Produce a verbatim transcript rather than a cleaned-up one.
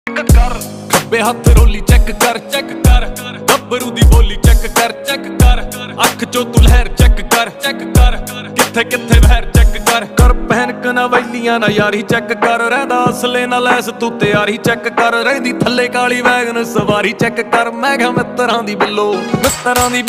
कर खब्बे हाथ रोली चेक कर चेक कर गब्बरू दी बोली चेक कर चेक कर अख चो तू लहर चेक कर चेक कर किथे किथे बहर चेक कर कर पहन कना वैलियां ना यारी चेक कर रहदा असले ना लैस तू तैयारी चेक कर रहिंदी थल्ले काली वैगन सवारी चेक कर मैं क्या मित्रां दी बिल्लो मित्रां दी